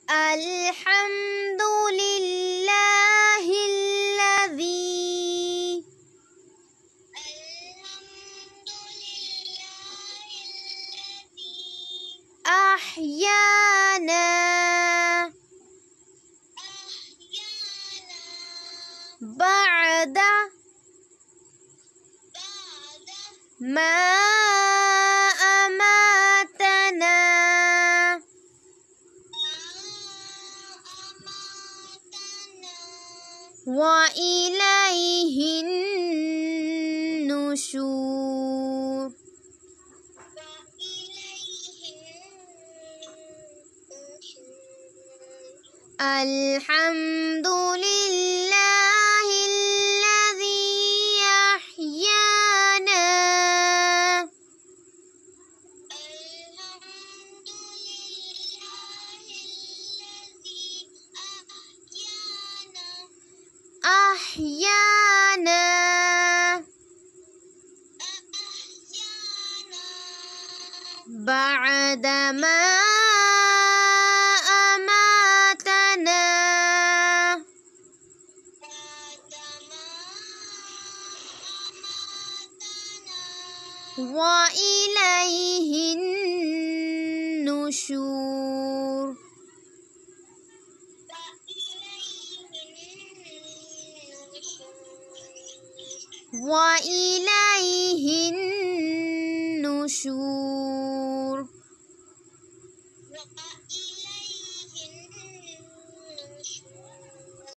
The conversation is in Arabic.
الحمد لله الذي أحيانا بعد ما أماتنا وإليه النشور. الحمد لله الذي أحيانا بعد ما أماتنا وإليه النشور. وإليه النشور.